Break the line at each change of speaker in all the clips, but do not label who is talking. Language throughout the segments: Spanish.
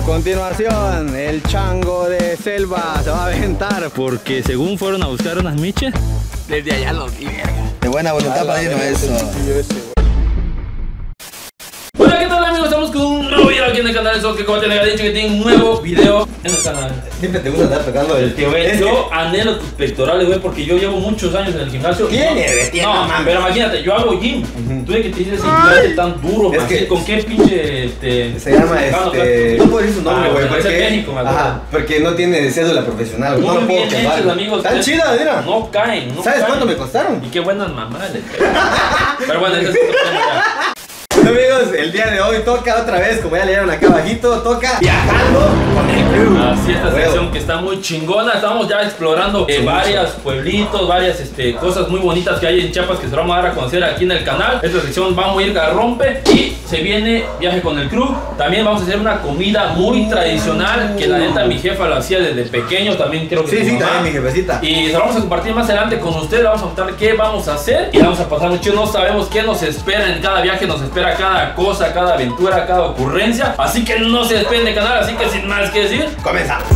continuación, el chango de selva se va a aventar porque según fueron a buscar unas miches.
Desde allá los vi, verga.
De buena voluntad, padrino, eso.
Hola, ¿qué tal, amigos? Estamos con un nuevo video aquí en el canal de Soccer. Como te había dicho que tiene un nuevo video en el canal.
Siempre te gusta estar tocando el tío.
Yo anhelo tus pectorales, güey, porque yo llevo muchos años en el gimnasio.
No,
pero imagínate, yo hago gym. Tú de que te dices implante tan duro,
Es
man,
que
¿con qué pinche
se llama no puedo decir su nombre, güey,
porque es México, me acuerdo.
Ajá, porque no tiene cédula profesional.
Muy
No lo puedo
bien
quemar.
hechos, amigos.
Están chidas, mira.
No caen, no
¿Sabes
caen.
cuánto me costaron?
Y qué buenas mamadas. Pero bueno, ese es otro tema ya.
Amigos, el día de hoy toca otra vez, como ya leyeron acá abajito, toca viajando con el crew.
Así esta sección que está muy chingona. Estamos ya explorando varios pueblitos, varias cosas muy bonitas que hay en Chiapas que se vamos a dar a conocer aquí en el canal. Esta sección vamos a ir a rompe y se viene viaje con el crew. También vamos a hacer una comida muy tradicional que la neta mi jefa lo hacía desde pequeño. También creo que
Sí,
su
sí,
mamá.
también mi jefecita.
Y se lo vamos a compartir más adelante con ustedes. Vamos a contar qué vamos a hacer y vamos a pasar mucho. No sabemos qué nos espera en cada viaje. Nos espera cada cosa, cada aventura, cada ocurrencia. Así que no se despeguen del canal. Así que sin más que decir,
Comenzamos.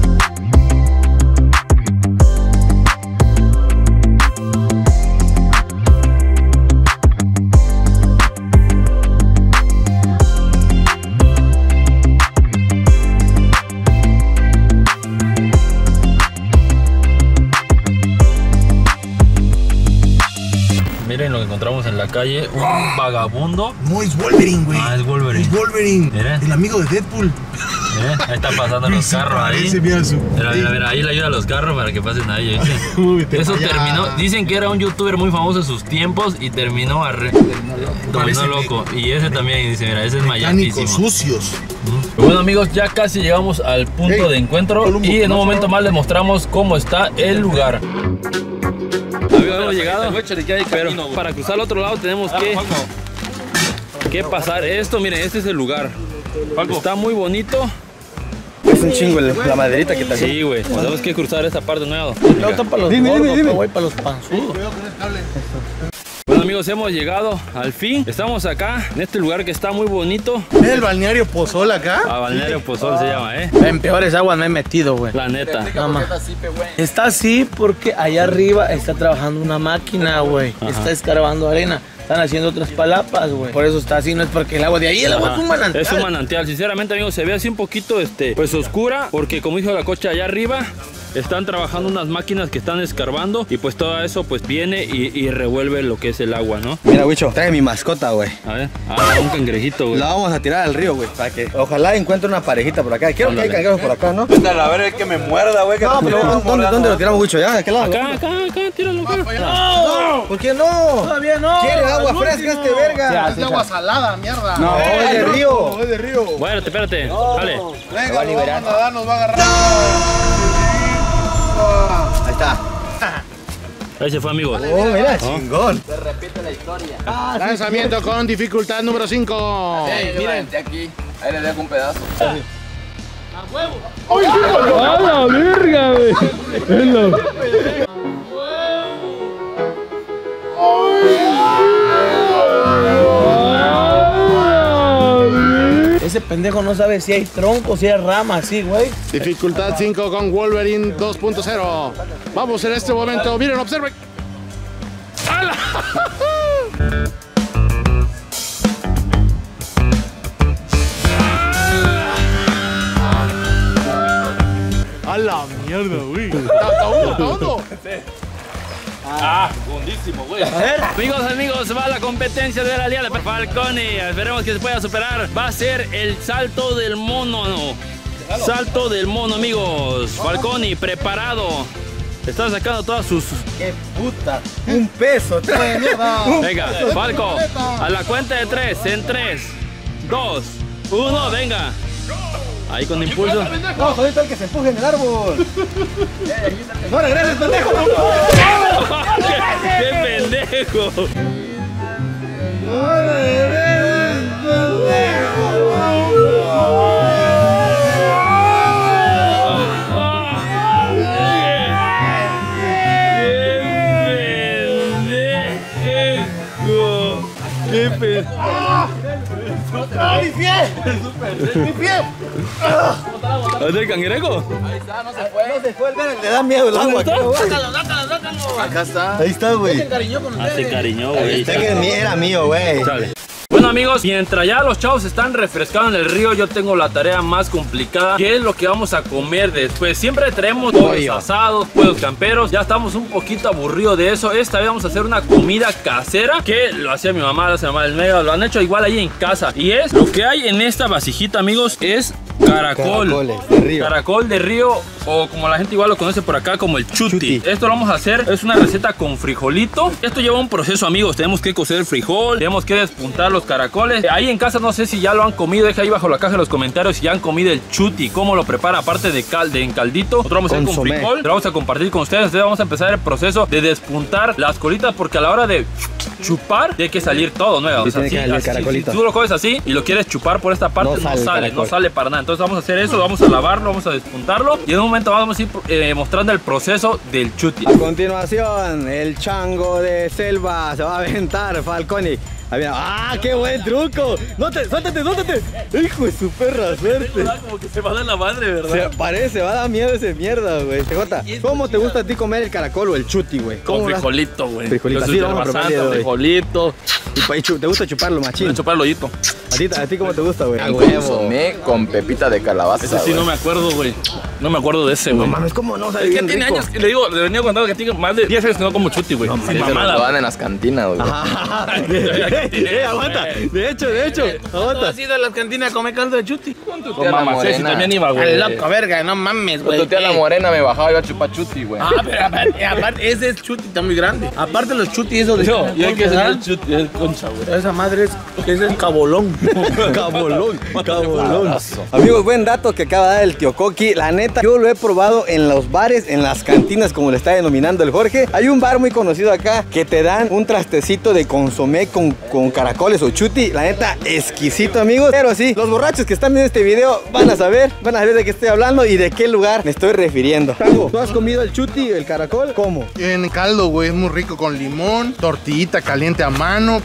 miren lo que encontramos en la calle. Un vagabundo.
No, es Wolverine, güey.
Ah, es Wolverine.
Es Wolverine.
Mira.
El amigo de Deadpool.
Ahí está pasando los
Sí,
carros ahí.
parece, mira su-
Mira, ahí le ayuda a los carros para que pasen ahí.
Uy, te
Eso
falla.
terminó. Dicen que era un youtuber muy famoso en sus tiempos y terminó
Parece
loco. Y ese también dice, mira, ese es
Mecánicos
mayatísimo.
sucios.
Bueno, amigos, ya casi llegamos al punto de encuentro y en un momento más les mostramos cómo está el lugar. Hemos llegado, pero para cruzar al otro lado tenemos que pasar esto. Miren, este es el lugar. Está muy bonito.
Es un chingo la maderita que está aquí.
Sí, güey. Tenemos que cruzar esta parte nueva.
No está para los gordos, güey, para los panzudos.
Bueno, amigos, hemos llegado al fin. Estamos acá en este lugar que está muy bonito.
¿Es el balneario Pozol acá?
A Balneario Pozol se llama,
En peores aguas me he metido, güey.
La neta.
Está así porque allá arriba está trabajando una máquina, güey. Está escarbando arena. Están haciendo otras palapas, güey. Por eso está así, no es porque el agua de ahí, el agua es un manantial.
Es un manantial. Sinceramente, amigos, se ve así un poquito, pues oscura, porque como dijo la cocha allá arriba, están trabajando unas máquinas que están escarbando y pues todo eso pues viene y revuelve lo que es el agua, ¿no?
Mira, Wicho, trae mi mascota, güey.
A ver, un cangrejito, güey.
La vamos a tirar al río, güey, para que ojalá encuentre una parejita por acá. Quiero que hay cangrejos por acá, ¿no?
A ver, es que me muerda, güey.
No, pero ¿dónde lo tiramos, Wicho? ¿Ya? ¿De qué lado?
Acá, tíralo acá.
No, ¿por qué no?
Todavía no.
¿Quiere agua fresca este verga?
Es de agua salada, mierda.
No, es de río.
Es de río.
Bueno, espérate. Dale.
Venga, nos vamos a nadar, nos va a agarrar.
Ahí está.
Ahí se fue, amigos.
Oh, mira, chingón.
Lanzamiento con dificultad número 5.
Miren, de aquí. Ahí le dejo un pedazo.
¡A la verga, güey!
Ese pendejo no sabe si hay tronco, si hay ramas, sí, güey.
Dificultad 5 con Wolverine 2.0. Vamos en este momento. Miren, observen. ¡Hala! ¡A la mierda, güey! ¿Está hondo?
Bondísimo, güey. A ver, amigos, va la competencia de la Liga de Falconi. Esperemos que se pueda superar. Va a ser el salto del mono, ¿no? Salto del mono, amigos. Falconi, preparado. Está sacando todas sus...
¡Qué puta! ¡Un peso! ¡Trae mierda!
Venga, Falco, a la cuenta de 3, en 3, 2, 1, venga. Ahí con impulso.
¡No, jodito el que se empuje en el árbol! ¡No regreses, pendejo!
¡Qué pendejo!
¡No regreses,
¡Qué pendejo!
¡Ah, mi pie! ¡Mi pie!
¿Es el cangrejo?
Ahí está, no se fue.
No se fue, le da miedo el agua.
Sácalo.
Acá está.
Ahí está, güey.
Se encariñó con ustedes.
Se encariñó, güey.
Pensé que era mío, güey.
Sale. Bueno amigos, mientras ya los chavos están refrescando en el río, yo tengo la tarea más complicada, que es lo que vamos a comer después. Siempre traemos pollos asados, pollos camperos, ya estamos un poquito aburridos de eso. Esta vez vamos a hacer una comida casera, que lo hacía mi mamá, lo hace mi mamá del Mega, lo han hecho igual ahí en casa. Y es, lo que hay en esta vasijita amigos, es caracol.
Caracoles de río.
Caracol de río, o como la gente igual lo conoce por acá como el chuti. Esto lo vamos a hacer, es una receta con frijolito. Esto lleva un proceso amigos, tenemos que cocer el frijol, tenemos que despuntar los caracoles. Ahí en casa no sé si ya lo han comido, deja ahí bajo la caja en los comentarios si ya han comido el chuti, cómo lo prepara aparte de en caldito. Nosotros vamos a hacer con frijol, lo vamos a compartir con ustedes. Entonces vamos a empezar el proceso de despuntar las colitas, porque a la hora de chupar tiene que salir todo, ¿no? O sea, si tú lo coges así y lo quieres chupar por esta parte, no sale para nada. Entonces vamos a hacer eso, vamos a lavarlo, vamos a despuntarlo y en un momento vamos a ir mostrando el proceso del chuti.
A continuación, el chango de selva se va a aventar, Falconi. ¡Ah, qué buen truco! ¡Suéltate! ¡Hijo de su perra suerte!
Como que se va a dar la madre, ¿verdad?
Se parece, va a dar miedo ese mierda, güey. TJ, ¿cómo te gusta a ti comer el caracol o el chuti, güey?
Con frijolito, güey.
Frijolito, así vamos a probar,
frijolito.
¿Y te gusta chuparlo, machín?
Voy a chupar el hoyito.
¿A ti cómo te gusta, güey?
Un consomé con pepita de calabaza.
Ese sí no me acuerdo, güey. No me acuerdo de ese, güey.
No mames, ¿cómo no?
Es que tiene años, le digo, le venía contando que tiene más de 10 años que no como chuti, güey.
Se lo dan en las cantinas, güey.
Aguanta. De hecho, aguanta.
¿Has ido a las cantinas a comer caldo de chuti?
Con mamá Ceci también iba, güey.
Al loco, verga, no mames, güey.
Tu tía la morena me bajaba y iba a chupar chuti, güey.
Ah, pero aparte, ese es chuti, está muy grande. Aparte los chuti, eso de...
Y hay que hacer el chuti, es concha, güey.
Esa madre es el cabolón.
Cabolón. Amigos, buen dato que acaba de dar el tío Coqui. La neta, yo lo he probado en los bares, en las cantinas, como le está denominando el Jorge. Hay un bar muy conocido acá que te dan un trastecito de consomé con caracoles o chuti. La neta, exquisito, amigos. Pero sí, los borrachos que están viendo este video van a saber de qué estoy hablando y de qué lugar me estoy refiriendo. Tango, ¿tú has comido el chuti, el caracol? ¿Cómo?
En caldo, güey, es muy rico con limón, tortillita caliente a mano.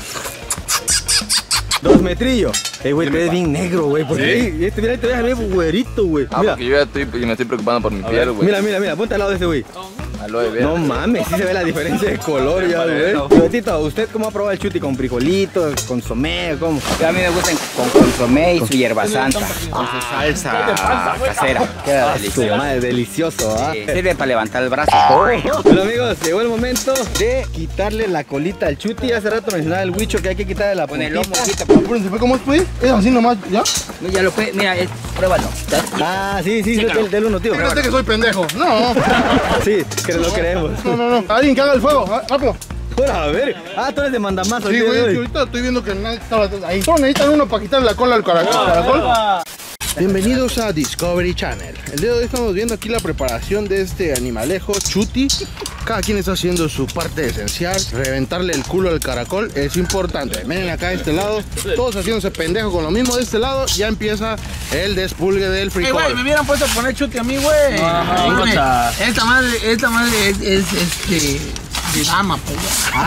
2 metrillos. Güey, te ves bien negro, güey. Porque mira, te ves bien güerito, güey.
Ah, porque yo ya me estoy preocupando por mi piel, güey.
Mira, ponte al lado de ese güey.
Aloe vera.
No mames, sí se ve la diferencia de color ya, güey. Betito, ¿usted cómo ha probado el chuti? ¿Con frijolitos, consomé, cómo?
A mí me gustan con consomé y su hierba santa. Con su salsa casera. Queda delicioso.
Madre, delicioso, ¿ah?
Sirve para levantar el brazo.
Bueno, amigos, llegó el momento de quitarle la colita al chuti. Hace rato mencionaba el huicho que hay que quitarle la
Con el
puntita.
lomo,
¿Se fue cómo fue? ¿Es así nomás, ya?
ya lo puede, mira, pruébalo.
Ah, sí, del uno, tío.
Fíjate que soy pendejo. No.
Sí, que lo creemos.
No. Alguien que haga el fuego, rápido.
A ver. Ah, tú eres de mandamazo.
Sí, güey, ahorita estoy viendo que nadie estaba ahí. Solo necesitan uno para quitarle la cola al caracol. Bienvenidos a Discovery Channel. El día de hoy estamos viendo aquí la preparación de este animalejo chuti. Cada quien está haciendo su parte esencial. Reventarle el culo al caracol es importante. Miren acá de este lado, todos haciéndose pendejo con lo mismo. De este lado ya empieza el despulgue del frijol.
Güey, me hubieran puesto a poner chuti a mí, güey. Esta madre es de dama, pues.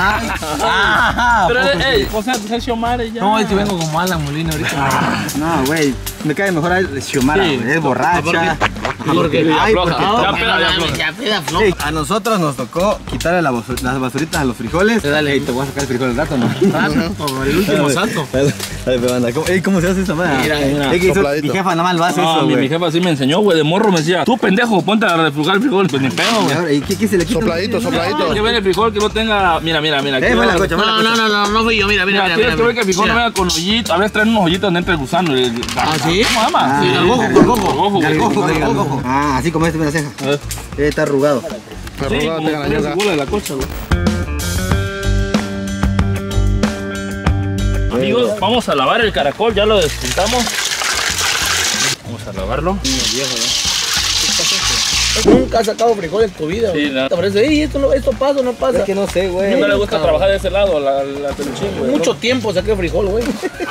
Pero, o sea, tú sabes Xiomara ya.
No, si vengo como Alan Molina ahorita.
No, güey, me cae mejor a Xiomara, es borracha.
Porque
Ya
peda floja.
Hey, a nosotros nos tocó quitarle las basuritas a los frijoles. Dale, hey, te voy a sacar el frijol al rato, ¿no?
Como el último salto.
Dale, pero anda, ¿cómo se hace esa madre?
Mira,
mi jefa nada más lo hace eso,
mi
güey.
jefa sí me enseñó, güey, de morro me decía, tú pendejo, ponte a reflujar el frijol, pues ni pedo, güey.
¿Y qué se le quita?
Sopladito.
Que ven el frijol que no tenga, mira.
Buena cocha,
No fui yo, mira.
Tienes que ver que el frijol no venga con hoyitos, a veces traen unos hoyitos dentro del gusano.
¿Ah, sí?
¿Cómo se llama?
Sí,
Gargojo, güey.
Gargojo. Ah, así como este, mira la ceja. Está arrugado.
Sí, como la bola de la cocha, güey. Amigos, vamos a lavar el caracol, ya lo despuntamos. Vamos a lavarlo.
Nunca has sacado frijol en tu vida,
Sí,
güey.
no.
Por eso, esto pasa o no pasa.
Es que no sé, güey.
No le gusta trabajar de ese lado, la peluchín, güey.
Mucho tiempo saqué frijol, güey.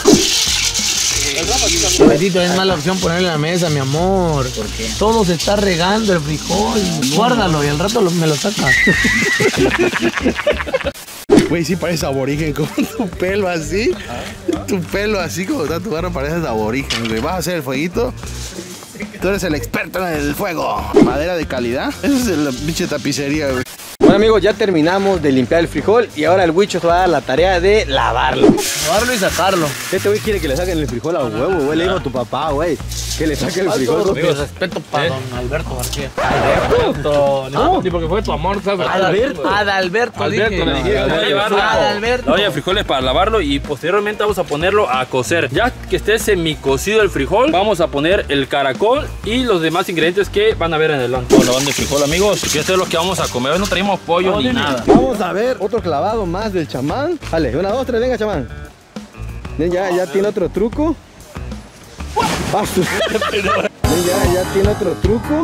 Betito, es mala opción ponerle en la mesa, mi amor. ¿Por qué? Todo se está regando el frijol. Guárdalo y al rato me lo sacas.
Güey, sí pareces aborigen con tu pelo así. Tu pelo así como está tu barro, pareces aborigen, güey. Vas a hacer el fueguito. Tú eres el experto en el fuego. Madera de calidad. Esa es la pinche tapicería, güey.
Bueno amigos, ya terminamos de limpiar el frijol y ahora el Huicho se va a dar la tarea de lavarlo.
Lavarlo y sacarlo.
Este güey quiere que le saquen el frijol a huevo, güey. Le digo a tu papá, güey, que le saque el frijol.
Mi respeto para don Alberto García.
Alberto, no, ni porque fue tu amor, ¿sabes?
Adalberto,
Alberto, le dije, voy a llevar
Adalberto.
la olla de frijoles para lavarlo y posteriormente vamos a ponerlo a cocer. Ya que esté semicocido el frijol, vamos a poner el caracol y los demás ingredientes que van a ver en el horno. Lavando el frijol, amigos, que esto es lo que vamos a comer. Hoy no traemos pollo ni nada.
Vamos a ver otro clavado más del chamán. Dale, 1, 2, 3, venga chamán. Ven, ya tiene otro truco. Ven, ya tiene otro truco.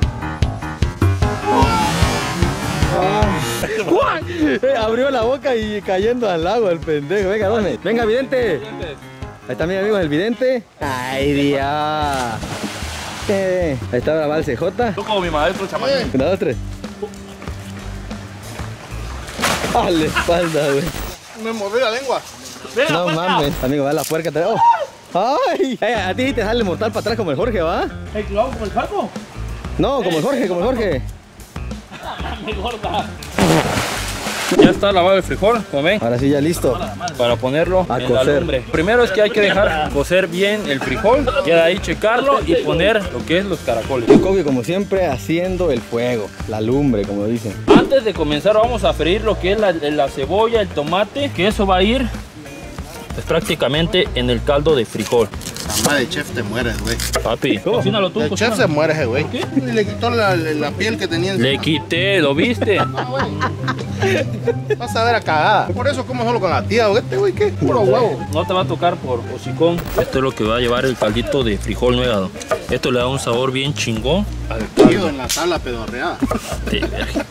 Abrió la boca y cayendo al lago el pendejo. Venga, ¿dónde? Venga, vidente. Ahí está mi amigo el vidente. Ay, Dios. Ahí está la balsa J.
Tú como mi maestro, chamán.
1, 2, 3. A la espalda, güey.
Me mordió la lengua.
No mames, amigo, va la puerca. Oh. ¡Ay! A ti te sale mortal para atrás como el Jorge, ¿va?
¿El clavo como el Paco?
No, como el Jorge, como el Jorge.
Me gorda. Ya está lavado el frijol, como ven,
Ahora sí, ya listo.
para ponerlo
A
en la
cocer.
lumbre. Primero es que hay que dejar cocer bien el frijol, y de ahí checarlo y poner lo que es los caracoles.
El Kobe, como siempre, haciendo el fuego, la lumbre, como dicen.
Antes de comenzar vamos a freír lo que es la cebolla, el tomate, que eso va a ir pues, prácticamente en el caldo de frijol.
La madre de chef te mueres, güey.
Papi, cocínalo tú,
El chef
cocínalo.
se muere ese güey. Le quitó la piel que tenía encima.
Le quité, ¿lo viste?
No, güey. Vas a ver a cagada. Por eso como solo con la tía, güey. Este güey, ¿qué? Puro huevo.
No te va a tocar por hocicón. Esto es lo que va a llevar el caldito de frijol nuegado. Esto le da un sabor bien chingón al
Tío,
caldo.
en la sala pedorreada.
De verga.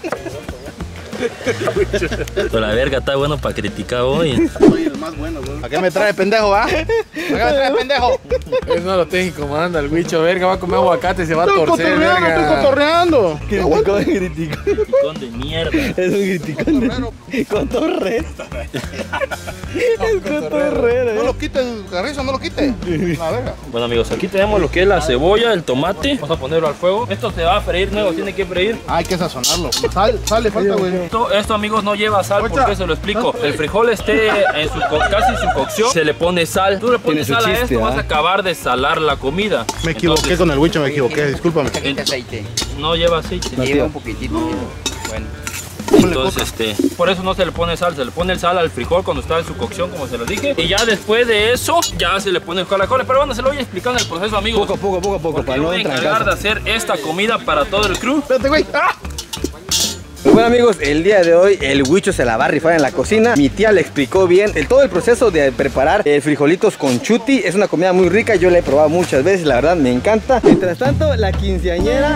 Pero la verga está bueno para criticar hoy.
Soy el más bueno, güey. ¿A qué me trae pendejo, va? ¿A qué me trae pendejo?
Eso no lo tengo incomodando al Huicho, verga, va a comer aguacate, se va a torcer,
Estoy
verga.
cotorreando.
Criticón, criticón.
Criticón de mierda.
Es un criticón. Cotorrero. Es cotorrero.
No lo quites, Carrizo, no lo quites. La verga.
Bueno amigos, aquí tenemos lo que es la cebolla, el tomate. Vamos a ponerlo al fuego. Esto se va a freír nuevo, tiene que freír.
Hay que sazonarlo. Sal le falta, güey.
Esto amigos no lleva sal, porque se lo explico. El frijol esté en casi su cocción, se le pone sal. Tú le pones
Tiene su
sal a
chiste,
esto, vas a
¿ah?
acabar de salar la comida.
Me equivoqué
Entonces,
con el Huicho, me equivoqué, discúlpame.
Poquito aceite.
no lleva aceite.
Lleva un poquitito. Bueno.
Entonces, por eso no se le pone sal, se le pone el sal al frijol cuando está en su cocción, como se lo dije. Y ya después de eso, ya se le pone el caracoles. Pero bueno, se lo voy explicando el proceso, amigos.
Poco a poco,
Porque
para
yo
no
voy a
entrar en
encargar de
casa.
hacer esta comida para todo el crew.
Espérate, güey. ¡Ah!
Pues bueno amigos, el día de hoy el Huicho se la va a rifar en la cocina. Mi tía le explicó bien todo el proceso de preparar frijolitos con chuti. Es una comida muy rica, yo la he probado muchas veces, la verdad me encanta. Mientras tanto, la quinceañera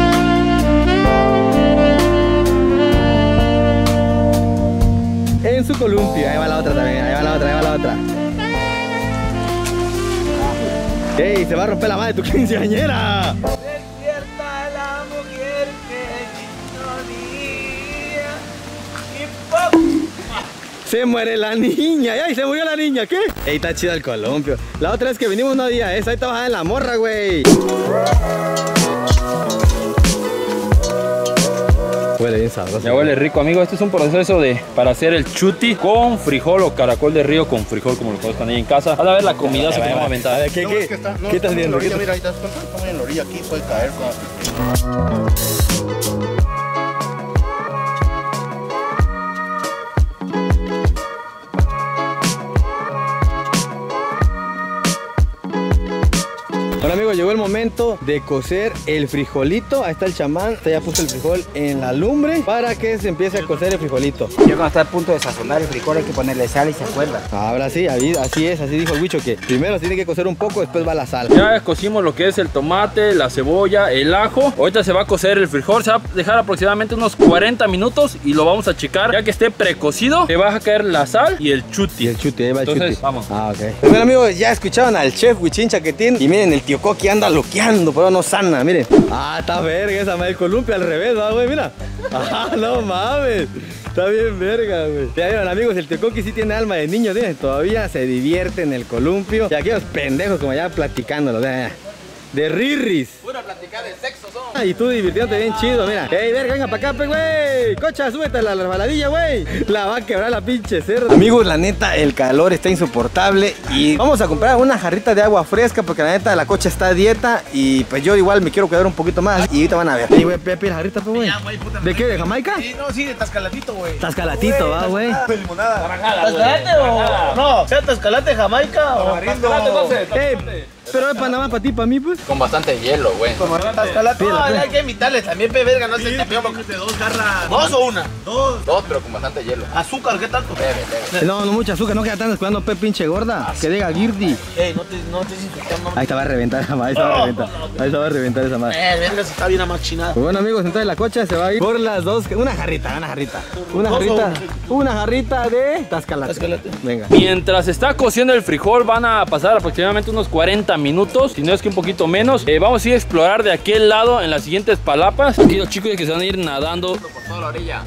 en su columpio. Ahí va la otra también, ahí va la otra, ahí va la otra. ¡Ey! Se va a romper la madre de tu quinceañera.
Despierta la mujer que
Se muere la niña. ¡Ay, se murió la niña! ¿Qué? Ey, está chido el columpio. La otra vez que vinimos no había eso. Ahí te bajaba en la morra, güey. Huele bien sabroso.
Ya huele rico, amigo. Este es un proceso para hacer el chuti con frijol o caracol de río con frijol, como lo conozcan ahí en casa. A ver la comida que vamos a
A
aventar.
ver, ¿qué
No, es que está, no,
¿qué estás
está
viendo?
en la
¿Qué
orilla,
estás-
mira, ahí te das cuenta. Está muy en la orilla, aquí puede caer.
Bueno amigos, llegó el momento de cocer el frijolito. Ahí está el chamán, ya puso el frijol en la lumbre para que se empiece a cocer el frijolito.
Ya cuando está a punto de sazonar el frijol hay que ponerle sal y se acuerda.
Ahora sí, así es, así dijo el Huicho, que primero se tiene que cocer un poco, después va la sal.
Ya cocimos lo que es el tomate, la cebolla, el ajo. Ahorita se va a cocer el frijol. Se va a dejar aproximadamente unos 40 minutos y lo vamos a checar. Ya que esté precocido, le va a caer la sal y el chuti.
Y el chuti, ahí va el
Entonces,
chuti.
vamos.
Ah, ok. Pues bueno amigos, ya escucharon al chef Huichín Chaquetín. Y miren, el tío Coqui anda loqueando, pero no sana, miren. Ah, está verga esa madre, el columpio al revés, ¿va, güey? Mira. Ah, no mames. Está bien verga, güey. Ya vieron amigos, el tío Coqui sí tiene alma de niño, ¿tienen? Todavía se divierte en el columpio. Y aquellos pendejos como ya platicándolo, de rirris.
Pura
Y tú divirtiéndote bien chido, mira. Ey, verga, venga para acá, pe, güey. Cocha, súbete a la resbaladilla, güey. La va a quebrar la pinche cerda. Amigos, la neta, el calor está insoportable. Y vamos a comprar una jarrita de agua fresca porque la neta, la Cocha está a dieta. Y pues yo igual me quiero cuidar un poquito más. Y ahorita van a ver. Ey, güey, Pepe, la jarrita, pues, güey. ¿De qué? ¿De Jamaica?
Sí, no, sí, de Tascalatito, güey.
Tascalatito, va, güey.
¿Tascalate o no? ¿Sea Tascalate, Jamaica o
Tascalate, entonces.
Pero es para nada más para ti, para mí, pues.
Con bastante hielo, güey.
Tascalate? No, hay que invitarles también, pe, verga, no sé.
De 2 garras.
¿Dos o una?
Dos, pero con bastante hielo.
¿Azúcar? ¿Qué tanto?
No, no mucha azúcar, no queda tan descuidando, pe, pinche gorda. Que diga Girdi.
Ey, no te desinfectando.
Ahí te va a reventar esa madre, ahí se va a reventar. Ahí se va a reventar esa madre.
Verga, si está bien amachinada.
Pues bueno, amigos, entonces la Cocha se va a ir por las dos. Una jarrita. Una jarrita de Tascalate. Venga.
Mientras está cociendo el frijol van a pasar aproximadamente unos 40 minutos, si no es que un poquito menos. Vamos a ir a explorar de aquel lado en las siguientes palapas. Aquí los chicos que se van a ir nadando
Por toda la orilla.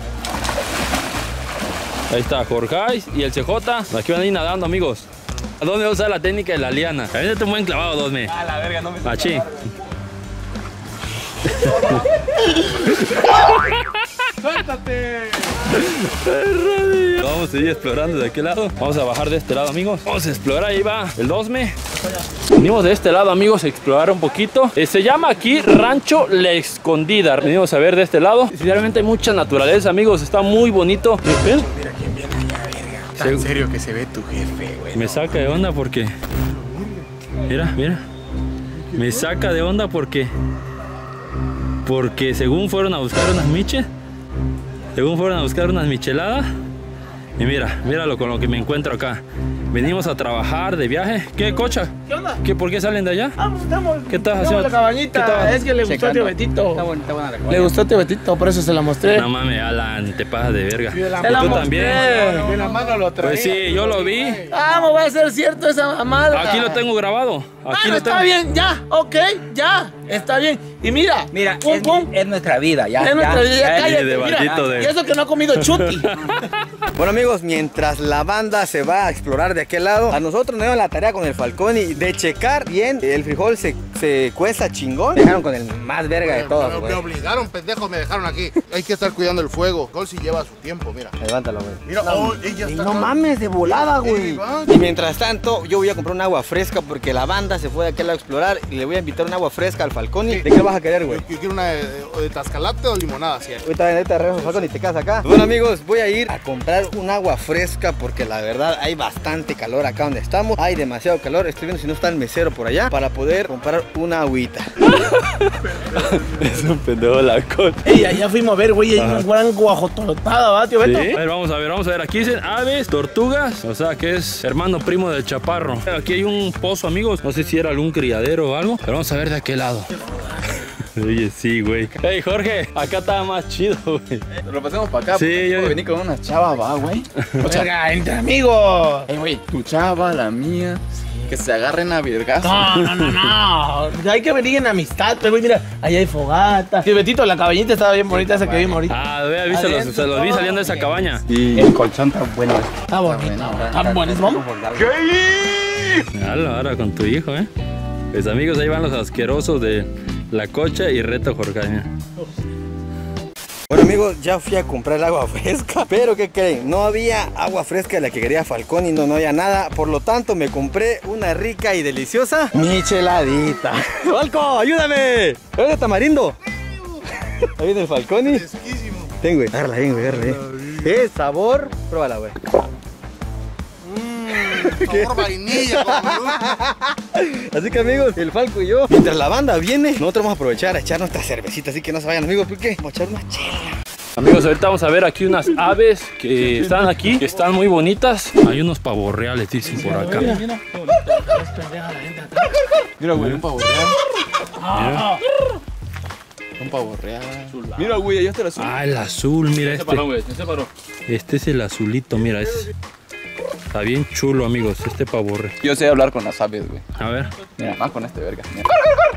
Ahí está Jorge y el CJ. Aquí van a ir nadando, amigos. ¿A dónde va a usar la técnica de la liana? A veces te mueven clavado, Dosme.
A la verga, no me
Machín.
¡Suéltate!
Vamos a seguir explorando de aquel lado. Vamos a bajar de este lado, amigos. Vamos a explorar, ahí va el Dosme. Venimos de este lado, amigos, a explorar un poquito. Se llama aquí Rancho La Escondida. Venimos a ver de este lado. Realmente hay mucha naturaleza, amigos. Está muy bonito.
Mira quién viene allá, verga. Está en serio que se ve tu jefe, güey.
Me saca de onda porque... Mira. Me saca de onda porque según fueron a buscar unas miches. Según fueron a buscar unas micheladas. Y míralo con lo que me encuentro acá. Venimos a trabajar de viaje. ¿Qué, Cocha?
¿Qué onda?
¿Por qué salen de allá?
Pues estamos.
¿Qué estás
Estamos
haciendo?
en la cabañita. Es que le gustó a tío Betito.
Está buena la cabaña.
Le gustó a tío Betito, por eso se la mostré.
No mames, Alan, te pasas de verga.
Se
Y
la
tú
mostré.
también.
De la mano lo traía.
Pues sí, yo lo vi.
Vamos, va a ser cierto esa mamada.
Aquí lo tengo grabado. Aquí lo
está
tengo.
bien, ya, ok, ya, está bien. Y mira,
Mira, es nuestra vida, ya.
es nuestra vida,
ya.
cállate,
de
mira.
baldito de-
Y eso que no ha comido chuti.
Bueno, amigos, mientras la banda se va a explorar de aquel lado, a nosotros nos dieron la tarea con el Falconi de checar bien el frijol se cueza chingón. Dejaron con el más verga de todos,
Me
güey.
obligaron, pendejos, me dejaron aquí. Hay que estar cuidando el fuego. Gol si lleva su tiempo, mira.
Levántalo, güey.
Mira, ella está.
No mames, de volada, güey.
va.
Y mientras tanto, yo voy a comprar un agua fresca porque la banda se fue de aquel lado a explorar y le voy a invitar un agua fresca al Falconi. ¿De qué vas a querer, güey?
Yo quiero una de tascalate o limonada, ¿cierto?
Ahorita regreso al Falconi y te quedas acá. Bueno, amigos, voy a ir a comprar un agua fresca porque la verdad hay bastante calor acá donde estamos. Hay demasiado calor. Estoy viendo si no está el mesero por allá para poder comprar una agüita.
Es un pendejo la Cocha.
Ey, allá fuimos a ver, güey, hay una gran guajotolotada, ¿va, tío Beto?
Sí. A ver, vamos a ver. Aquí dicen aves, tortugas, o sea que es hermano primo del chaparro. Aquí hay un pozo, amigos. No sé si era algún criadero o algo, pero vamos a ver de aquel lado. Oye, sí, güey. Hey, Jorge, acá estaba más chido, güey.
Lo pasemos para acá.
Sí,
porque
yo-
puedo venir con unas chavas, va, güey.
Verga, entre amigos.
Ey, güey, tu chava, la mía. Que se agarren a virgazo.
No. Hay que venir en amistad, pero güey, mira, ahí hay fogata. Tío Betito, la cabañita estaba bien bonita, esa que vimos ahorita.
Ah, había visto
Adentro,
se los vi
todo.
saliendo de esa cabaña.
El colchón está bueno.
Está bonito. Está buenísimo.
Dale, ahora con tu hijo, Pues amigos, ahí van los asquerosos de la Cocha y Reto Jorge. Mira.
Bueno, amigos, ya fui a comprar agua fresca, pero ¿qué creen? No había agua fresca de la que quería Falconi, no había nada. Por lo tanto, me compré una rica y deliciosa micheladita. ¡Falco, ayúdame! ¿Eres tamarindo? Ahí viene el Falconi.
Fresquísimo.
Ten, güey. Agárrala bien, güey, agárrala bien. ¿Qué sabor? Pruébala, güey.
Sabor vainilla, como me gusta.
Así que, amigos, el Falco y yo, mientras la banda viene, nosotros vamos a aprovechar a echar nuestra cervecita. Así que no se vayan, amigos, porque vamos a echar una chela.
Amigos, ahorita vamos a ver aquí unas aves que están aquí, que están muy bonitas. Hay unos pavos reales, dicen por acá.
Mira, mira. Es pendeja la gente acá.
Mira, güey, un pavo real.
Ah,
Un pavo real. Mira, güey, allá está el azul.
Ah, el azul, mira este.
güey, se paró.
Este es el azulito, mira, está bien chulo, amigos, este pavo real.
Yo sé hablar con las aves, güey.
A ver.
Mira, más con este verga. Mira.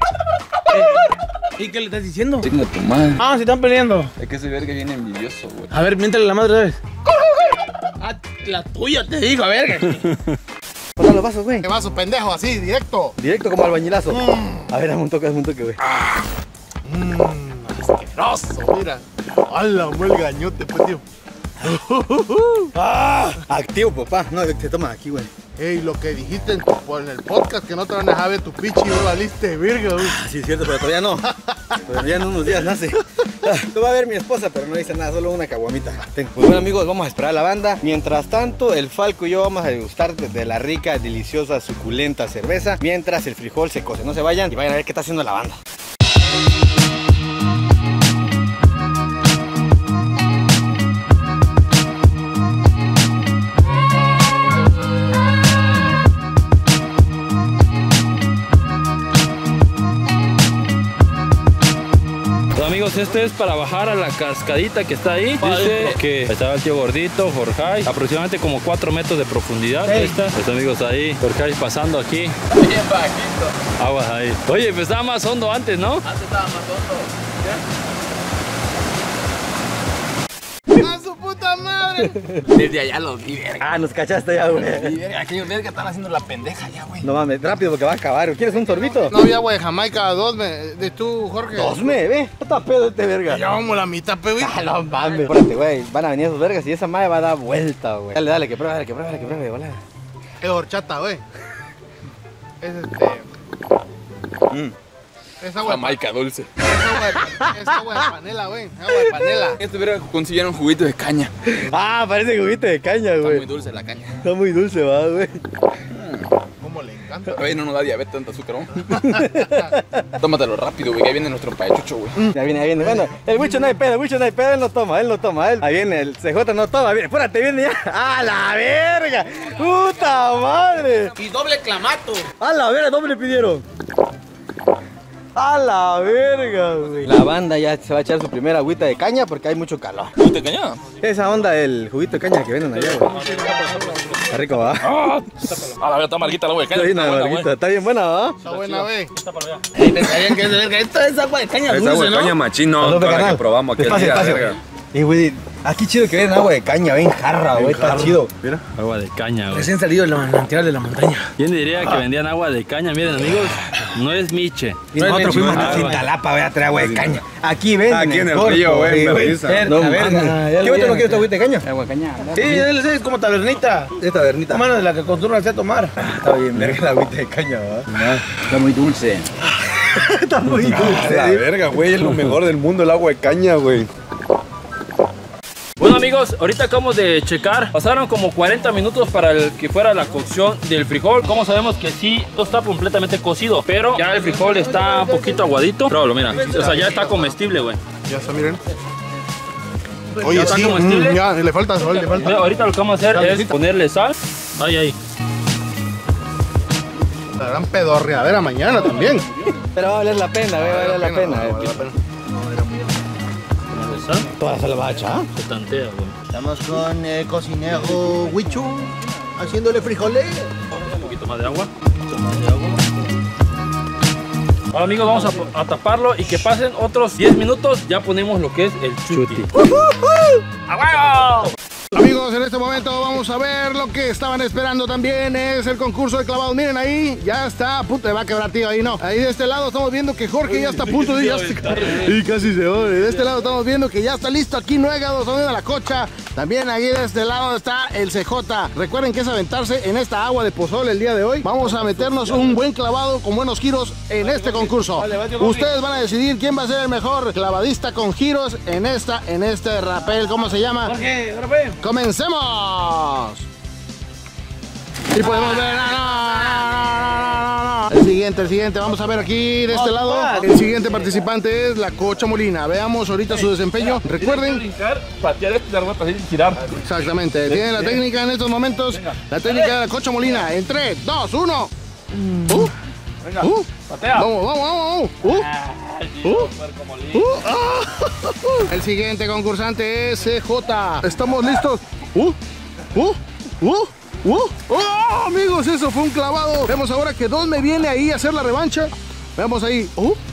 ¿Y qué le estás diciendo?
Chinga tu madre.
Ah, se están peleando.
Es que ese verga viene envidioso, güey.
A ver, miéntale la madre otra vez. Ah, la tuya, te digo, a ver.
Pasa los vasos, güey.
¿Qué vaso, pendejo? Así, directo.
Directo como albañilazo. A ver, dame un toque, güey.
Asqueroso, mira. ¡Hala, el gañote, pues, tío!
Activo, papá. No, te tomas aquí, güey.
Ey, lo que dijiste en el podcast, que no te van a dejar ver tu pichi, güey, valiste, virga, güey.
Sí, es cierto, pero todavía no. Todavía en unos días nace. Lo va a ver mi esposa, pero no dice nada, solo una caguamita. Pues bueno, amigos, vamos a esperar a la banda. Mientras tanto, el Falco y yo vamos a degustar de la rica, deliciosa, suculenta cerveza, mientras el frijol se cose. No se vayan y vayan a ver qué está haciendo la banda.
Amigos, este es para bajar a la cascadita que está ahí. Dice que estaba el tío Gordito, Jorge, aproximadamente como 4 metros de profundidad. Ahí está. Los amigos ahí, Jorge pasando aquí.
Bien bajito.
Aguas ahí. Oye, pues estaba más hondo antes, ¿no?
Antes estaba más hondo.
¡A su puta madre!
Desde allá los vi, verga.
Ah, nos cachaste ya, güey.
Y verga, aquellos verga están haciendo la pendeja ya, güey.
No mames, rápido porque va a acabar. ¿Quieres un sorbito?
No había agua de Jamaica, de tú, Jorge.
Dosme, ve. No está pedo este verga.
Ya vamos la mitad, pe, güey.
Ah, no mames. Espérate, güey. Van a venir esos vergas y esa madre va a dar vuelta, güey. Dale, dale, que pruebe, dale, que pruebe, dale, que pruebe, hola.
Es horchata, güey. Es Es agua de
Jamaica dulce.
Es agua de panela, güey. Agua de panela.
Estos verga consiguieron juguito de caña.
Ah, parece juguito de caña,
Está
güey.
muy dulce la caña.
Está muy dulce, va, güey.
¿Cómo le encanta?
Oye, no nos da diabetes tanto azúcar, ¿no? Tómatelo rápido, güey. Ahí viene nuestro payachucho, güey.
Ya viene, ahí viene. Bueno, el Wicho no hay pedo, él no toma, Ahí viene, el CJ no toma, viene, espérate, viene ya. ¡A la verga! ¡Puta madre!
Y doble clamato.
¡A la verga! ¿Dónde le pidieron? ¡A la verga, güey! La banda ya se va a echar su primera agüita de caña porque hay mucho calor.
¿Juguito de caña?
Esa onda del juguito de caña que venden allá, güey. Está rico, ¿va?
A la verga, está marguita la güey.
Está bien, amarguita. Está bien buena, ¿va?
Está buena, güey.
Esto es agua de caña
Es
dulce,
agua de
¿no?
caña machino,
Saludos,
toda la
carnal.
que probamos aquel
Despacio,
día,
despacio.
verga.
Y güey, aquí chido que venden agua de caña, ven jarra, güey, está chido.
Mira.
Agua de caña, güey.
Recién salido del manantial de la montaña.
¿Quién diría que vendían agua de caña? Miren, amigos, no es miche.
Y nosotros fuimos
no,
hasta
no,
Cintalapa, güey, a traer agua de caña. Aquí venden.
Aquí en el
Corto,
río, güey,
sí,
Berriza.
No,
La verga,
mames.
ya
¿Qué
lo
otro no
vieron.
quieres tu agüita de caña?
Agua de caña.
Sí, es como tabernita.
Esta vernita.
Mano de la que Conturno hacía tomar.
Está bien, verga la agüita de caña, ¿va?
Está muy dulce.
Está muy dulce.
La verga, güey, es lo mejor del mundo el agua de caña, güey.
Bueno, amigos, ahorita acabamos de checar. Pasaron como 40 minutos para que fuera la cocción del frijol. Como sabemos que sí, no está completamente cocido, pero ya el frijol está un poquito aguadito. Pruébalo, mira. O sea, ya está comestible, güey.
Ya está, miren.
¿Ya
Oye,
está
sí,
comestible?
ya, le falta sal, le
Mira,
falta.
ahorita lo que vamos a hacer es ponerle sal. Ahí.
La gran pedorreadera mañana también.
Pero va a valer la pena, güey, va a valer la pena.
Vale la pena.
Ponerle sal.
Toda la salvacha.
Se tantea, güey.
Estamos con el cocinero Wichu haciéndole frijoles.
Un poquito más de agua. Ahora, amigos, vamos a taparlo y que pasen otros 10 minutos. Ya ponemos lo que es el chuti. ¡A huevo!
Amigos, en este momento vamos a ver lo que estaban esperando también. Es el concurso de clavados. Miren ahí, ya está a punto. Va a quebrar, tío, ahí no. Ahí de este lado estamos viendo que Jorge ya está a punto de... Y casi se va. De este lado estamos viendo que ya está listo aquí Nuegado, estamos viendo la cocha. También aquí de este lado está el CJ. Recuerden que es aventarse en esta agua de pozole el día de hoy. Vamos a meternos un buen clavado con buenos giros en este concurso. Ustedes van a decidir quién va a ser el mejor clavadista con giros en este rapel. ¿Cómo se llama?
Jorge, rapel.
¡Comencemos! Y podemos ver... No. El siguiente. Vamos a ver aquí de este lado. El siguiente participante es la Cocha Molina. Veamos ahorita su desempeño. Recuerden...
Patear este darme para girar.
Exactamente. Tiene la técnica en estos momentos. La técnica de la Cocha Molina. En 3, 2, 1.
Patea.
Vamos. El siguiente concursante es CJ. ¿Estamos listos? Amigos, eso fue un clavado. Vemos ahora que Dosme viene ahí a hacer la revancha. Veamos ahí.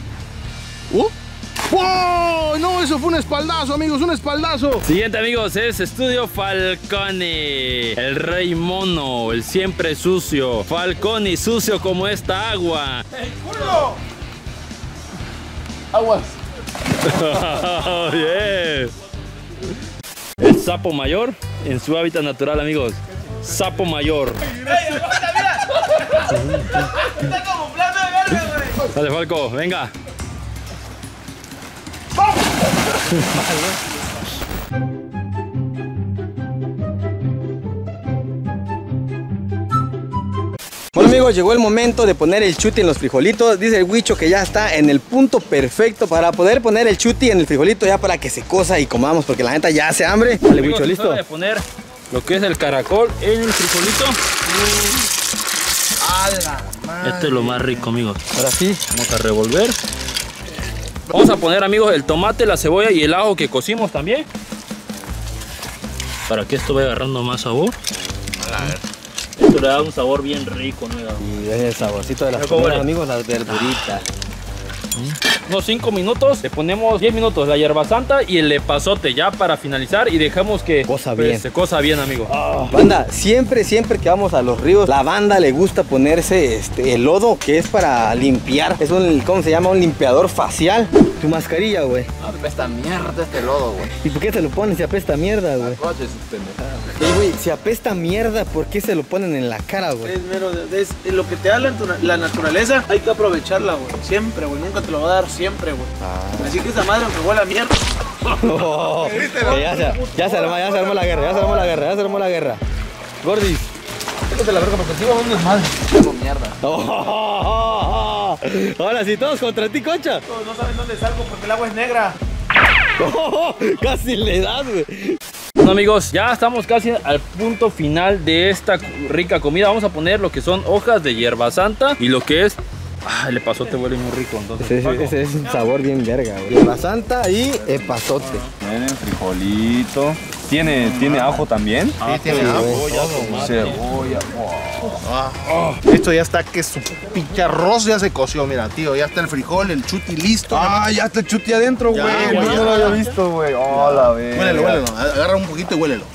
¡Wow! No, eso fue un espaldazo, amigos, un espaldazo.
Siguiente, amigos, es Estudio Falcone. El rey mono, el siempre sucio. Falcone sucio como esta agua.
Aguas.
Bien. El sapo mayor en su hábitat natural, amigos. Sapo mayor.
Está como plano de verga, güey.
Dale, Falco, venga.
Bueno amigos, llegó el momento de poner el chuti en los frijolitos. Dice el Huicho que ya está en el punto perfecto para poder poner el chuti en el frijolito, ya para que se cosa y comamos, porque la neta ya hace hambre. Dale,
Amigos,
Huicho,
es
¿listo?
hora de poner lo que es el caracol en el frijolito. Esto es lo más rico, amigos.
Ahora sí.
Vamos a revolver. Vamos a poner, amigos, el tomate, la cebolla y el ajo que cocimos también, para que esto vaya agarrando más sabor. Esto le da un sabor bien rico, ¿no?
Y es el saborcito de las
¿Cómo
comidas,
huele?
amigos, las verduritas.
Unos 5 minutos, le ponemos 10 minutos la hierba santa y el epazote ya para finalizar y dejamos que
Cosa
pues,
bien.
se cosa bien, amigo.
Banda, siempre que vamos a los ríos, la banda le gusta ponerse el lodo, que es para limpiar. Es un, ¿cómo se llama? Un limpiador facial. Tu mascarilla, güey.
Apesta mierda este lodo, güey.
¿Y por qué se lo ponen si apesta mierda, güey?
Coche, sus pendejadas.
Ey, güey, si apesta mierda, ¿por qué se lo ponen en la cara, güey?
Es mero, es lo que te da la naturaleza, hay que aprovecharla, güey. Siempre, güey. Nunca te lo va a dar siempre, güey. Así que esa madre, aunque huele a mierda.
Oh, que ya se armó la guerra. Gordis.
Déjate la verga porque si va a madre.
Tengo mierda.
Ahora sí, todos contra ti, Concha.
Todos no saben dónde salgo porque el agua es negra.
Casi le das, güey.
Bueno, amigos, ya estamos casi al punto final de esta rica comida. Vamos a poner lo que son hojas de hierba santa y lo que es... el epazote huele muy rico, entonces.
Ese es un sabor bien verga, güey. Hierba santa y epazote.
Tiene frijolito. ¿Tiene ajo también?
Sí, tiene ajo.
Cebolla.
Esto ya está que su pinche arroz ya se coció, mira, tío. Ya está el frijol, el chuti listo.
Ah, ya está el chuti adentro, güey.
Ya,
Yo
ya.
no lo había visto, güey. Oh, la verga.
Huélelo. Agarra un poquito y huélelo.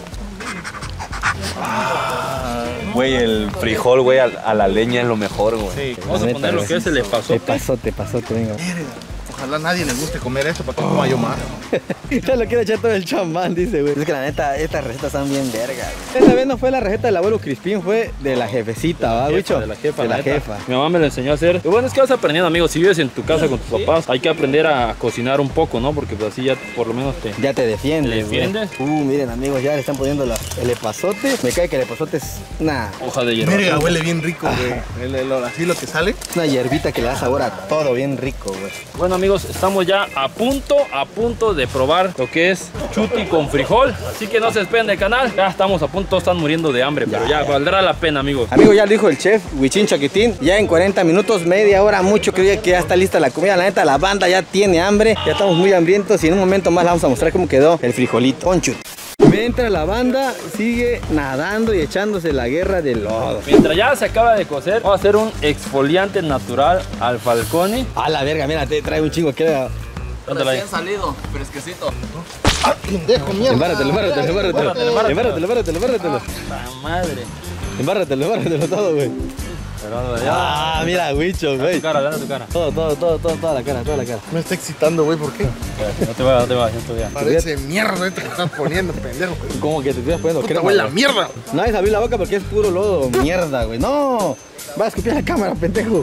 Güey, el frijol, güey, a la leña es lo mejor, güey.
Vamos a poner lo que es el epazote.
Epazote, venga.
Ojalá a nadie le guste comer esto para que coma yo más.
Ya lo quiere echar todo el chamán, dice, güey. Es que la neta, estas recetas están bien vergas, güey. Esta vez no fue la receta del abuelo Crispín, fue de la jefecita, ¿va, Wicho?
De la jefa,
De la
neta.
jefa.
Mi mamá me lo enseñó a hacer. Y bueno, es que vas aprendiendo, amigos. Si vives en tu casa con tus papás, hay que aprender a cocinar un poco, ¿no? Porque pues así ya por lo menos te...
Ya te defiendes,
¿Te defiendes?
güey. Miren, amigos, ya le están poniendo el epazote. Me cae que el epazote es una
Hoja de hierba.
Verga, huele bien rico, güey. Así lo que sale.
hierbita que le da sabor a todo bien rico, güey.
Bueno, amigos, estamos ya a punto de probar lo que es chuti con frijol. Así que no se despeguen del canal. Ya estamos a punto, están muriendo de hambre, pero ya valdrá la pena, amigos.
Amigo, ya lo dijo el chef Huichín Chaquitín. Ya en 40 minutos, media hora, mucho, creo que ya está lista la comida. La neta, la banda ya tiene hambre. Ya estamos muy hambrientos y en un momento más les vamos a mostrar cómo quedó el frijolito con chuti. Mientras la banda sigue nadando y echándose la guerra del lodo.
Mientras ya se acaba de cocer, vamos a hacer un exfoliante natural al falcone.
A la verga, mira, te trae un chingo que era.
Ándale ahí.
Recién salido, fresquecito.
Pendejo, mierda.
Embárratelo.
¡La madre!
Embárratelo todo, güey. Ah, mira, Huicho, güey.
Tu cara, tu cara.
Toda la cara.
Me está excitando, güey, ¿por qué?
No te vayas, no te vayas.
Parece mierda esto que estás poniendo, pendejo.
¿Cómo que te estás poniendo
Puta,
crema?
huele a
güey?
mierda.
No es abrir la boca porque es puro lodo. Mierda, güey. No. Va a escupir la cámara, pendejo.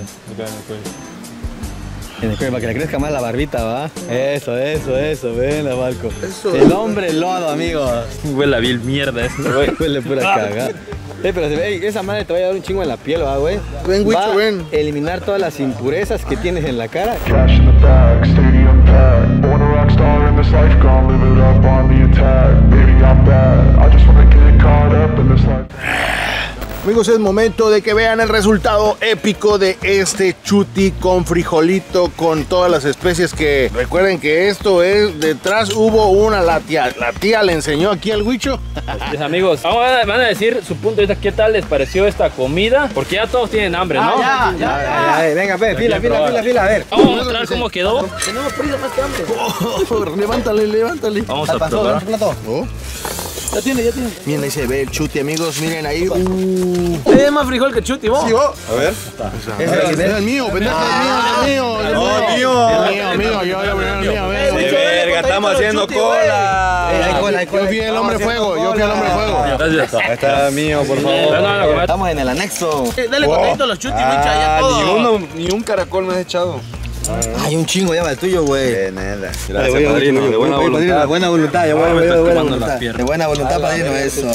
En el cuello, para que le crezca más la barbita, ¿va? Eso. Ven, la Marco.
Eso.
El hombre lodo, amigos.
Huele a vil mierda esto, güey.
Huele pura cagada. Pero esa madre te va a dar un chingo en la piel, ¿va, güey?
Ven, Huicho,
Va a
ven.
eliminar todas las impurezas que tienes en la cara.
Cash in the bag, stadium packed. Born a rock star in this life, gonna live it up on the attack. Baby, I'm bad. I just wanna get caught up in this life.
Amigos, es momento de que vean el resultado épico de este chuti con frijolito, con todas las especies que... Recuerden que esto es... Detrás hubo una... La tía le enseñó aquí al Huicho.
Pues, amigos, van a decir su punto de vista, ¿qué tal les pareció esta comida? Porque ya todos tienen hambre, ¿no?
Ya, venga, fila, a ver.
Vamos a mostrar cómo quedó.
Tenemos prisa más que hambre.
Levántale.
Vamos a
Pasó,
probar.
un plato.
Ya tiene.
Miren, ahí se ve el Chuti, amigos. Miren ahí.
Es más frijol que Chuti, vos.
Sí, vos.
A ver.
Es el mío, pendejo, el mío. El mío, yo el mío.
Verga, estamos haciendo cola.
Yo fui el hombre fuego,
Gracias.
Ahí está mío, por favor.
Estamos en el anexo.
Dale contadito a los Chuti, Wicho, ya todo.
Ni un caracol me has echado.
Hay un chingo, ya va el tuyo, güey.
Nada.
Gracias,
Padrino, de buena voluntad.
De buena voluntad, yo voy de buena voluntad. De buena voluntad, padrino, eso.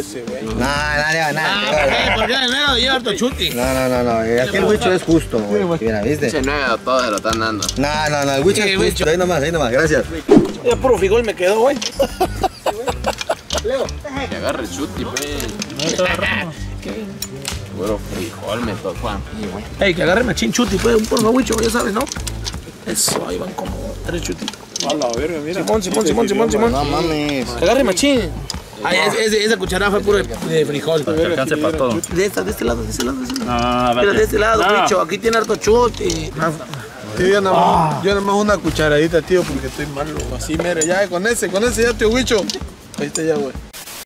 Nada.
¿Por qué de negro lleva harto Chuti?
No. Aquí el Wicho es justo, güey. Mira, ¿viste?
Ese 9 a todos se lo están dando.
No, el Wicho es justo. Ahí nomás, gracias.
Ya puro frijol me quedó, güey.
Que agarre el Chuti, pues. Puro frijol me tocó a mí, güey.
Ey, que agarre machín Chuti, pues, un porno, Wicho, ya sabes, ¿no? Eso, ahí van como 3 chutitos.
A la verga, mira.
Simón.
No mames.
Que agarre machín. Ay, esa cucharada fue puro de frijol.
Que alcance para todo.
De este lado.
No,
Mira, de este lado, Wicho, aquí tiene harto Chuti.
Tío, yo nada más una cucharadita, tío, porque estoy malo. Así, mira, ya con ese ya, tío Wicho. Ahí está ya, güey.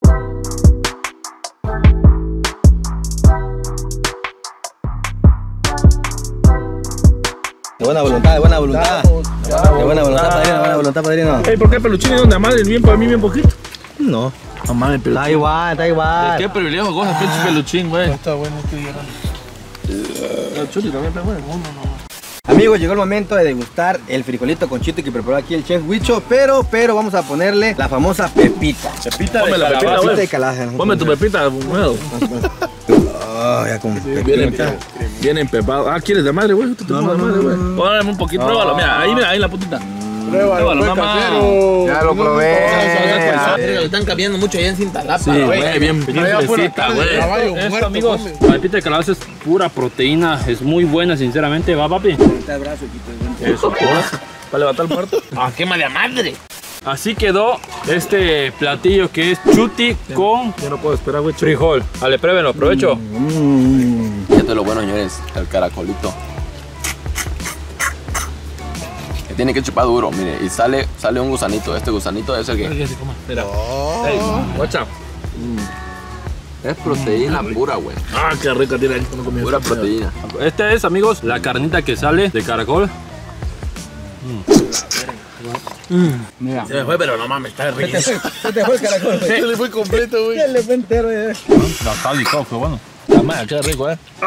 De buena voluntad. De buena voluntad, padrino.
Ey, ¿por qué peluchines donde madre bien para mí bien poquito?
No.
No mames, peluchín.
Está igual.
Qué privilegio goza pinche peluchín, güey.
Está bueno, estoy llorando.
El Chuti también pegó en el mundo, no.
Amigos, llegó el momento de degustar el frijolito con Chuti que preparó aquí el chef Wicho, pero vamos a ponerle la famosa pepita.
Pepita de
Pepita
calabaza.
de calabaza.
Ponme tu pepita, nuevo.
Ya con
Bien empepado. Ah, ¿quieres de madre, güey? No, de madre, güey. Póngame un poquito, pruébalo. Mira, ahí la putita.
Pruébalo,
mamá.
casero.
Ya lo probé.
Lo están cambiando mucho allá en Cintalapa,
Sí, güey, bien fresita, güey. Esto, amigos, la pepita de calabaza es pura proteína, es muy buena, sinceramente. ¿Va, papi? Eso, para levantar el muerto.
Ah, quema de madre.
Así quedó este platillo que es Chuti con... Yo no puedo esperar, güey. Frijol. Vale, pruébenlo, aprovecho.
Esto es lo bueno, señores, el caracolito. Que tiene que chupar duro, mire, y sale un gusanito. Este gusanito es el que...
Mira. Ey, watch out.
Es proteína pura, güey.
Ah, qué rica tiene ahí.
Pura proteína.
Este es, amigos, la carnita que sale de caracol.
Mira. Se me fue, pero no mames, está rico.
Se te fue el caracol.
Se le fue completo, güey.
Se le fue entero,
La sal y todo, fue bueno. La madre, qué rico,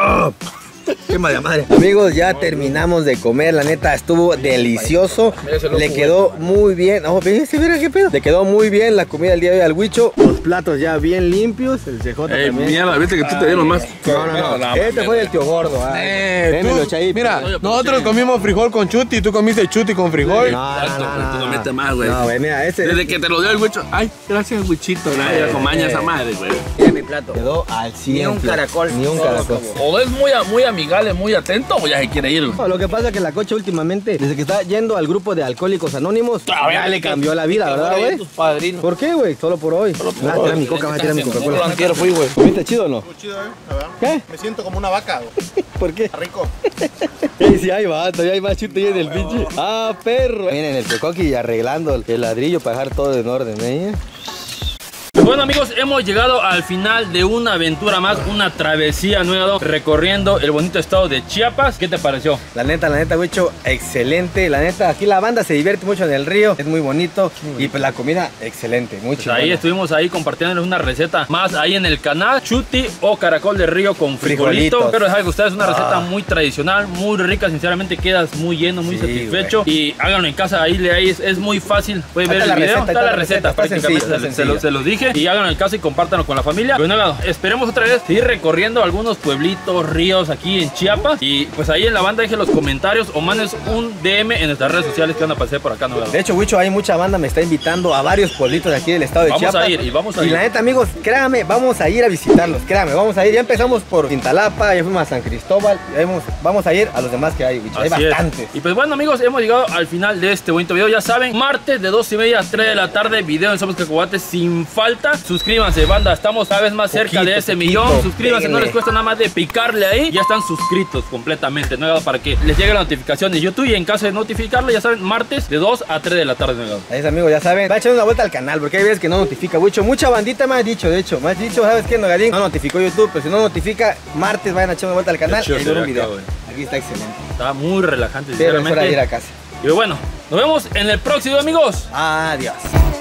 Qué madre. Amigos, ya terminamos de comer. La neta, estuvo delicioso. Le quedó muy bien. Oh, mira qué pedo. Le quedó muy bien la comida el día de hoy al Wicho. Los platos ya bien limpios. El CJ también.
Mierda, viste que tú te dieron más.
No. Este fue el tío gordo.
Mira, nosotros comimos frijol con Chuti, tú comiste Chuti con frijol.
Tú no metes más, güey.
No, güey, mira,
Desde que te lo dio el Wicho. Ay, gracias, Wichito. Ya con maña esa madre, güey.
Mira mi plato. Quedó al 100. Ni un caracol.
O es muy amigable, muy atento, o ya se quiere ir.
No, lo que pasa es que la Cocha últimamente, desde que está yendo al grupo de Alcohólicos Anónimos, ya le cambió la vida, ¿verdad, güey?
tus padrinos.
¿Por qué, güey? Solo por hoy. Vas a tirar mi coca, vas a tirar mi
Solo
Coca-Cola.
antier fui, güey.
¿Comiste chido o no?
Muy chido, la verdad.
¿Qué?
Me siento como una vaca, güey.
¿Por qué?
Está rico.
Ey, sí, ahí va, todavía hay más chute ahí en el pinche. Ah, perro. Miren, el Tecoqui arreglando el ladrillo para dejar todo en orden, ¿eh?
Bueno, amigos, hemos llegado al final de una aventura más, una travesía nueva recorriendo el bonito estado de Chiapas. ¿Qué te pareció?
La neta, Wicho, excelente. La neta, aquí la banda se divierte mucho en el río, es muy bonito. Y pues la comida, excelente, muy chingona.
Ahí estuvimos ahí compartiéndoles una receta más ahí en el canal, Chuti o caracol de río con frijolito. Pero dejar que ustedes una receta muy tradicional, muy rica, sinceramente quedas muy lleno, muy satisfecho. Güey. Y háganlo en casa, ahí leáis, es muy fácil. Pueden ver el video, está la receta prácticamente, se los dije. Y háganlo en casa y compártanlo con la familia. Bueno, esperemos otra vez seguir recorriendo algunos pueblitos, ríos aquí en Chiapas. Y pues ahí en la banda dejen los comentarios o mandes un DM en nuestras redes sociales que van a aparecer por acá.
De hecho, Wicho, hay mucha banda, me está invitando a varios pueblitos de aquí del estado de Chiapas.
Vamos a ir.
Y la neta, amigos, créanme, vamos a ir a visitarlos, créanme, vamos a ir. Ya empezamos por Cintalapa, ya fuimos a San Cristóbal, vamos a ir a los demás que hay, Wicho. Hay bastantes.
Y pues bueno, amigos, hemos llegado al final de este bonito video. Ya saben, martes de 2:30 a 3 de la tarde, video en Somos Cacahuates sin falta. falta. Suscríbanse, banda, estamos cada vez más cerca de ese millón. Suscríbanse, no les cuesta nada más de picarle ahí. Ya están suscritos completamente, ¿no? Para que les llegue la notificación de YouTube. Y en caso de notificarle, ya saben, martes de 2 a 3 de la tarde, ¿no?
Ahí es, amigos, ya saben. Va a echar una vuelta al canal, porque hay veces que no notifica, Wicho. Mucha bandita me ha dicho, de hecho. Me ha dicho, ¿sabes qué, Nogadín? No notificó YouTube, pero si no notifica, martes vayan a echar una vuelta al canal y ver un video. Aquí está excelente.
Está muy relajante,
Pero es hora de ir a casa.
Y bueno, nos vemos en el próximo, amigos.
Adiós.